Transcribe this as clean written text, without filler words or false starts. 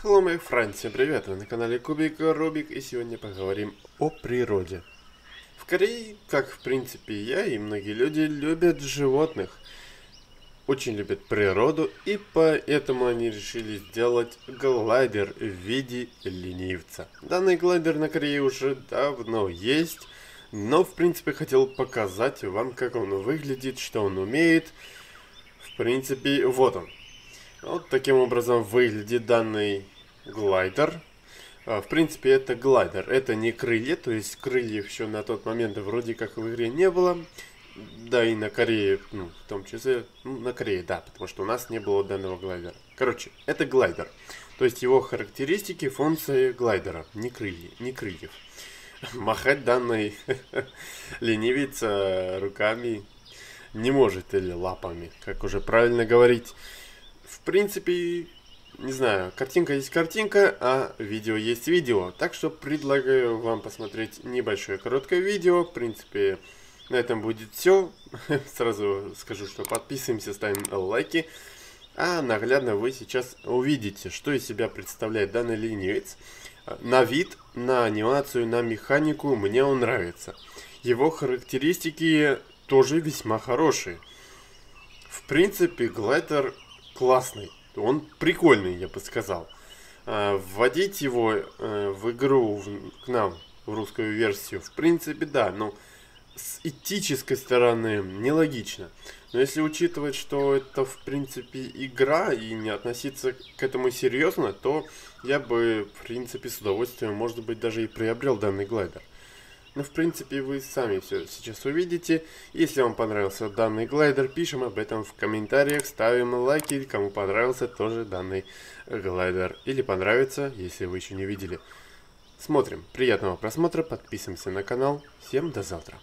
Hello, my friends, всем привет! Вы на канале Кубик Рубик, и сегодня поговорим о природе. В Корее, как в принципе я и многие люди, любят животных, очень любят природу, и поэтому они решили сделать глайдер в виде ленивца. Данный глайдер на Корее уже давно есть, но в принципе хотел показать вам, как он выглядит, что он умеет. В принципе, вот он. Вот таким образом выглядит данный глайдер. В принципе, это глайдер, это не крылья, то есть крыльев еще на тот момент вроде как в игре не было. Да и на Корее, в том числе, на Корее, да, потому что у нас не было данного глайдера. Короче, это глайдер. То есть его характеристики, функции глайдера, не крыльев. Махать данной ленивец руками не может, или лапами, как уже правильно говорить. В принципе, не знаю, картинка есть картинка, а видео есть видео. Так что предлагаю вам посмотреть небольшое короткое видео. В принципе, на этом будет все. Сразу скажу, что подписываемся, ставим лайки. А наглядно вы сейчас увидите, что из себя представляет данный ленивец. На вид, на анимацию, на механику мне он нравится. Его характеристики тоже весьма хорошие. В принципе, глайдер классный, он прикольный, я бы сказал. Вводить его в игру к нам, в русскую версию, в принципе, да, но с этической стороны нелогично. Но если учитывать, что это, в принципе, игра, и не относиться к этому серьезно, то я бы, в принципе, с удовольствием, может быть, даже и приобрел данный глайдер. Ну, в принципе, вы сами все сейчас увидите. Если вам понравился данный глайдер, пишем об этом в комментариях, ставим лайки, кому понравился тоже данный глайдер. Или понравится, если вы еще не видели. Смотрим. Приятного просмотра, подписываемся на канал. Всем до завтра.